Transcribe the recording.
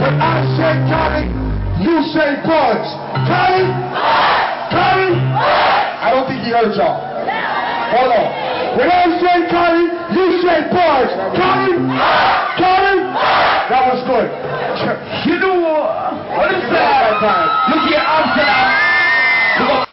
When I say Connie, you say Bugs. Connie? Connie? I don't think he heard y'all. Hold on. When I say Connie, you say Bugs. Connie? Connie? That was good. You know what is that? That time. Look here, I'm